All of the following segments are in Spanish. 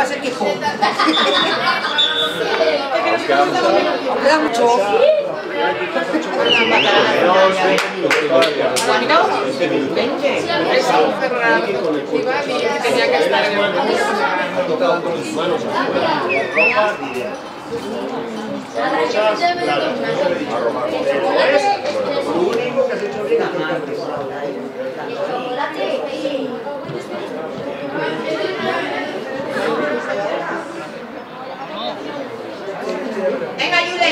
se quejó. Queda mucho. Tenía que estar en el lo único que has hecho bien es Venga, Yule.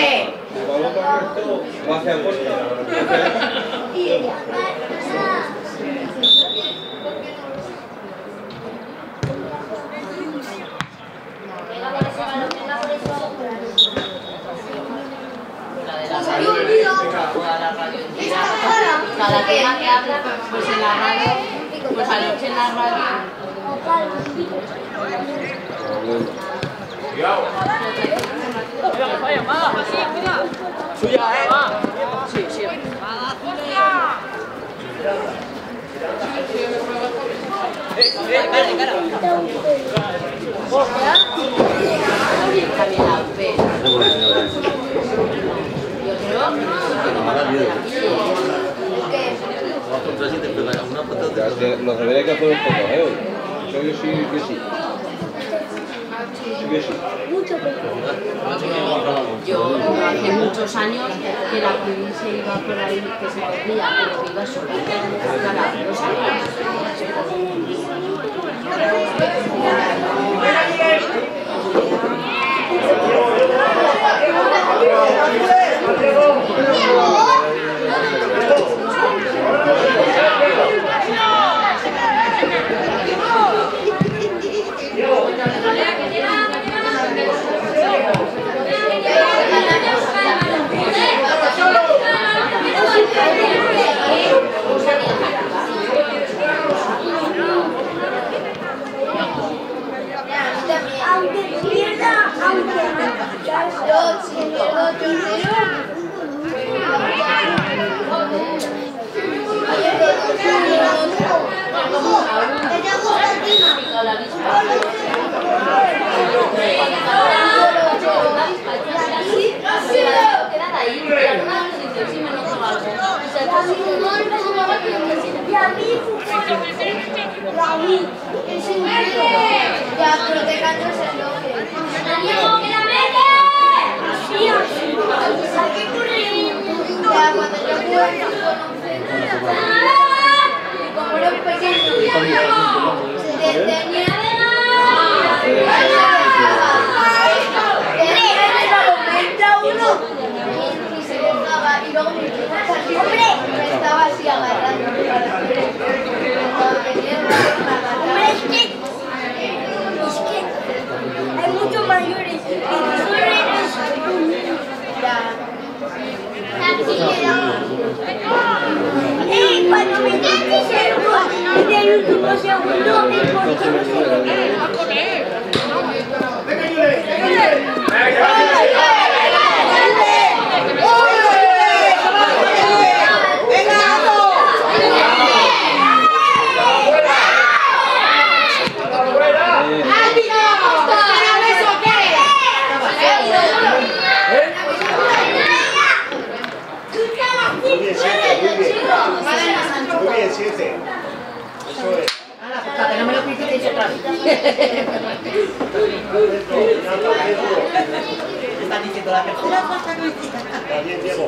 Cada tema que habla, pues en la radio, pues anoche en la radio. Cuidado. Suya, Sí, sí. Vale, cara. Los debería que hacer un poco, Yo sí, que sí. Yo hace muchos años que la Pili se iba por ahí, que se perdía, pero que iba sola. Aunque pierda, aunque ya, pero te cantas el nombre. Ya, cuando yo jugué como era pequeño, tenía y se dejaba y luego me estaba así agarrando hay muchos mayores y tú solo eres un niño. Cuando me cantes el último segundo, es porque no se lo Muy bien, 7. Eso es. Para que no me lo critiquéis otra vez. Están diciendo la tercera cosa que Está bien, Diego.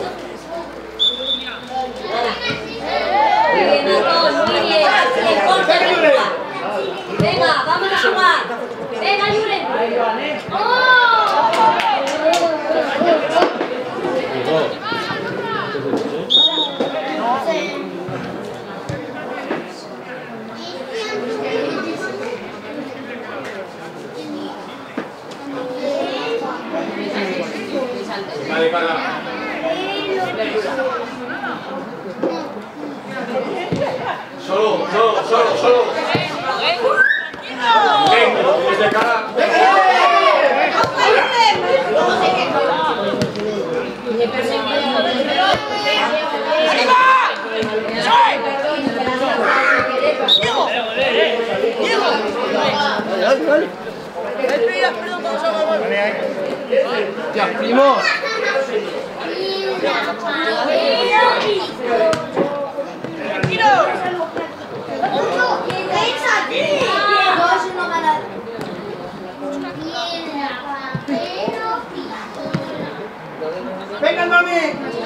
Venga, vamos a jugar. Venga, Yure. Vale, para. Solo. Ven, desde cara. Ya, primo. Venga, mami.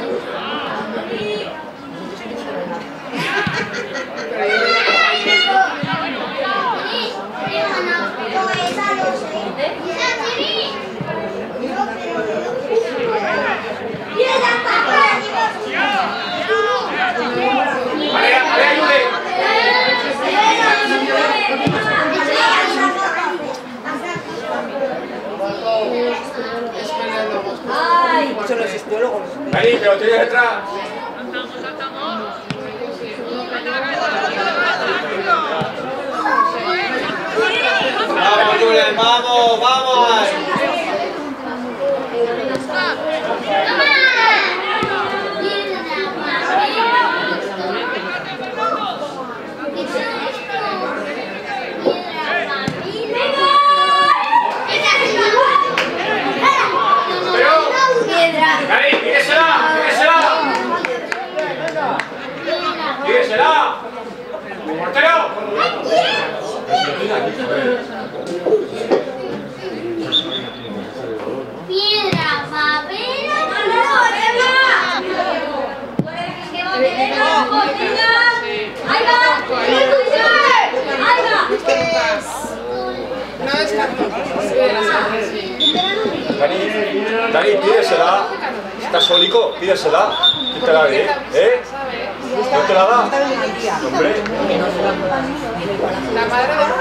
Son los histólogos. Ahí, pero tienes detrás. Vamos, Julen, vamos, vamos. Ahí, tíresela, tíresela. Tíresela. Portero. Piedra, papel, Dani, pídesela. ¿Estás sólico? Pídesela. ¿Quién te la ve? ¿Eh? ¿No te la da? Hombre. La madre de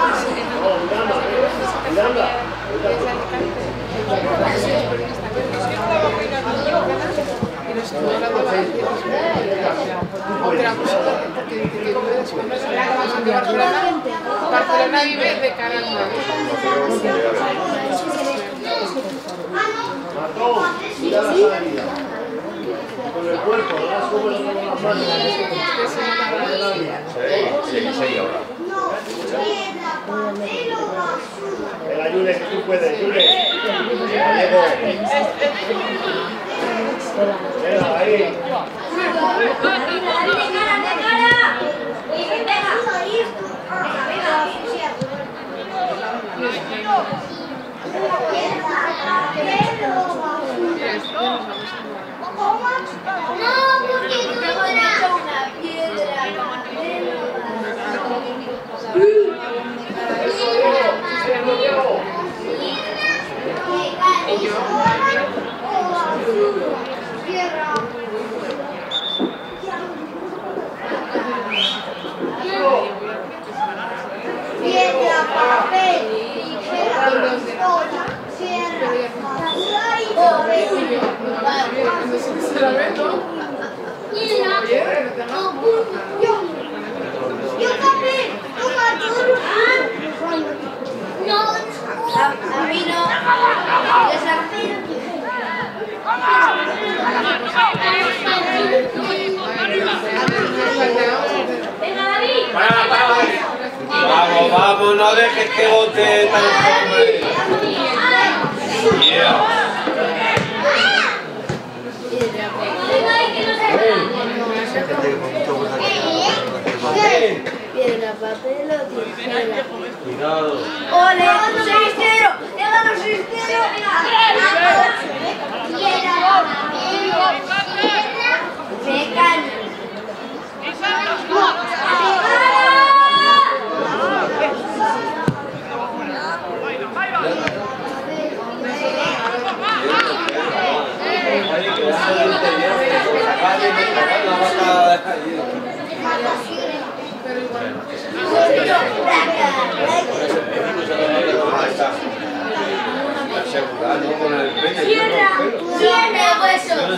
Barcelona vive de cara al mar. Mira la salida. Con el cuerpo, ¿no? Como las manos. Sí, ahora. Venga, Yule, que tú puedes, Yule. Diego. Venga, ahí. Piedra, papel, tijera, pistola, sierra, yo también, no, a mí no, venga David, Vamos, vamos, no dejes que bote tan hombre. piedra, papel o tijera. Cuidado. ¡Ole! ¡6-0! ¡He ganado 6-0! ¡Piedra, papel, mecánico! Tiene huesos.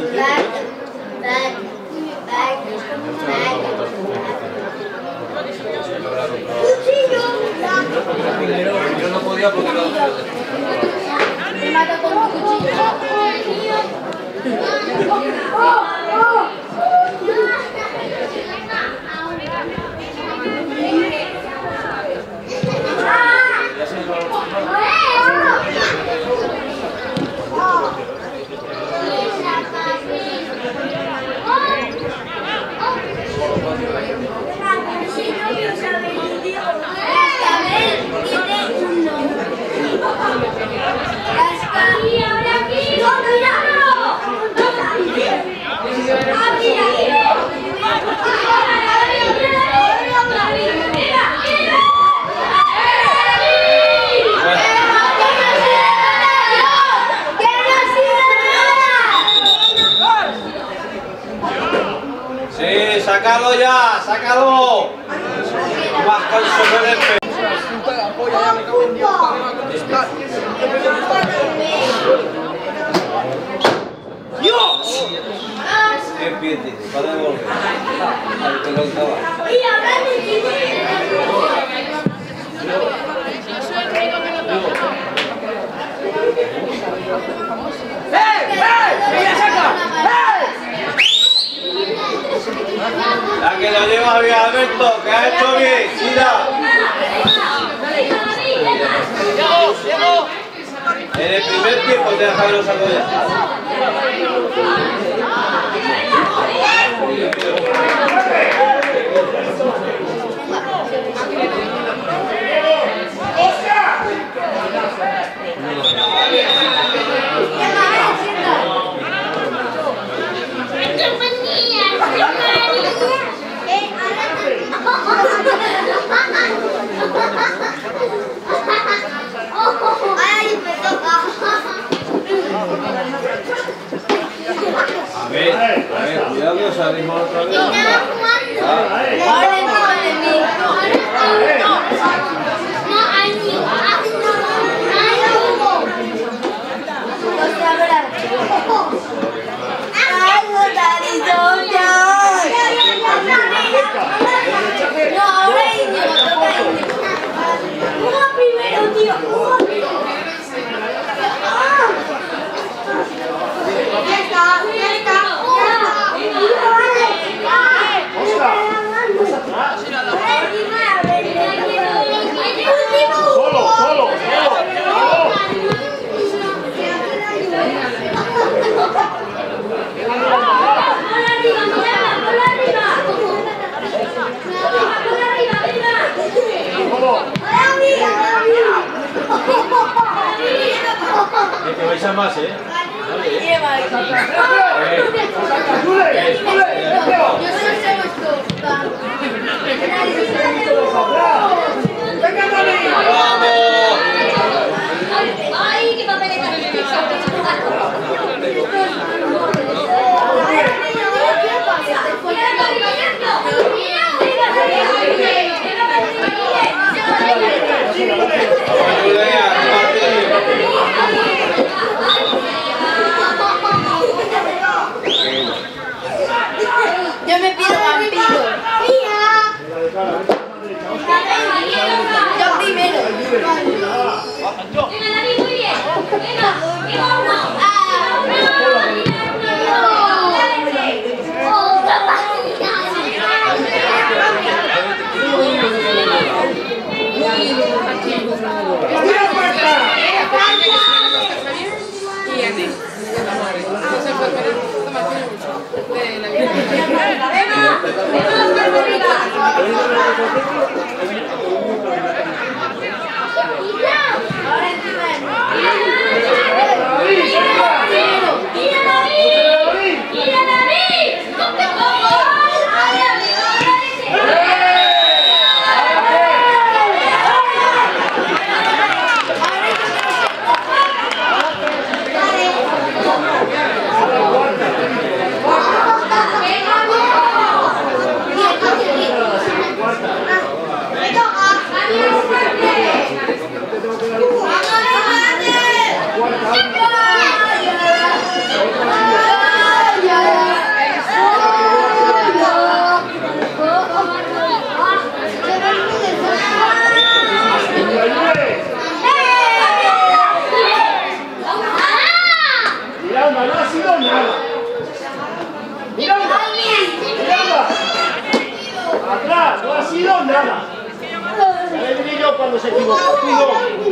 Yo no podía porque no. Me mata con un cuchillo. ¡Ah! sácalo. Más canso que el pe. ¡Dios! ¿Qué pie tiene? Para devolver. Al que lo estaba. La que lo lleva bien, Alberto, que ha hecho bien, mira. En el primer tiempo te deja que lo saco ya. Ay, me toca. A ver, cuidado que os salimos otra vez. Estaba jugando. Ahora encima de mí. No, allí. No se abra. ¡Ay, botadito! No, ahora Íñigo, toca Íñigo. Juega primero, tío. Ya está. Solo. Es que vais a más, ¿eh? ¡Ay, qué papeleta! Yo me pido vampiro. Yo primero. Venga, David, muy bien. Venga, uno. Atrás, no ha sido nada. Ya le diré yo cuando se equivoca. Tú no.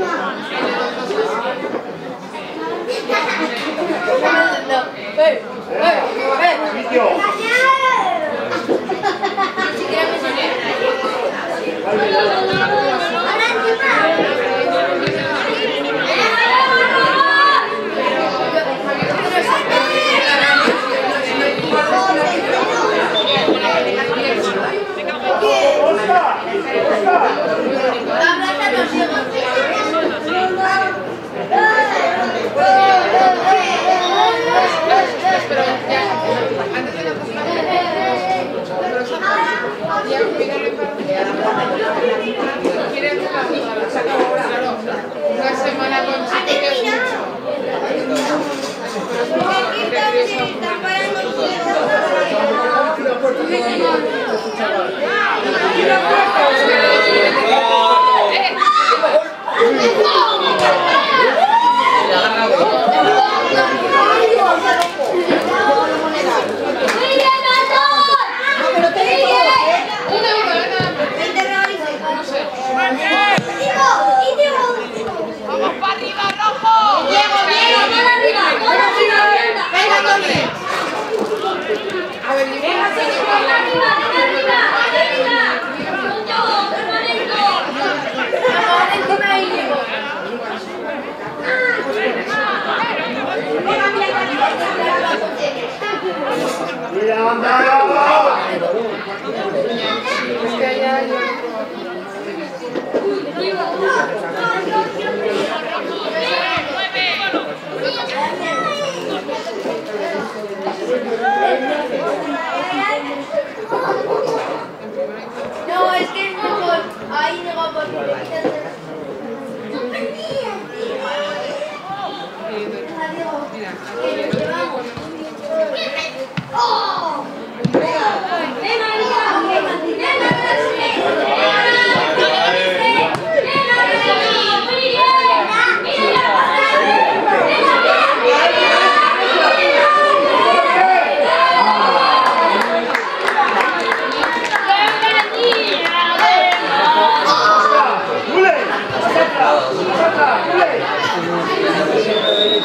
Sitio.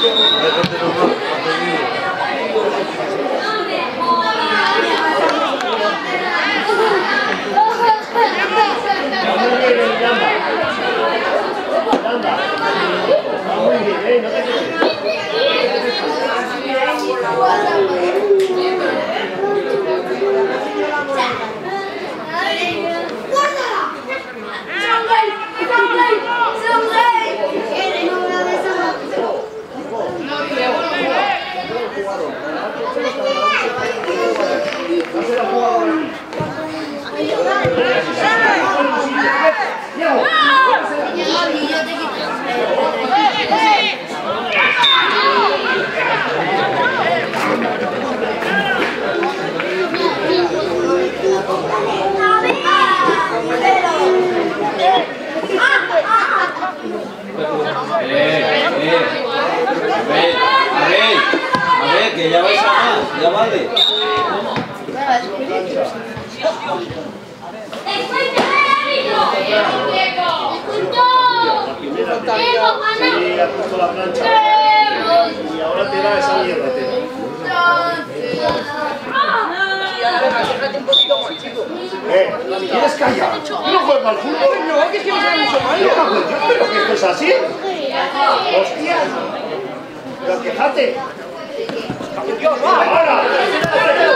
A ver, que ya vais a más, ya vale. Sí, ha puesto la plancha. Y ahora tira esa mierda, ¿Quieres callar? ¿No juegas al fútbol? No, que es que me sale mucho malo. ¿Pero que esto es así? ¡Hostia! ¡Pero quejate! ¡Ahora!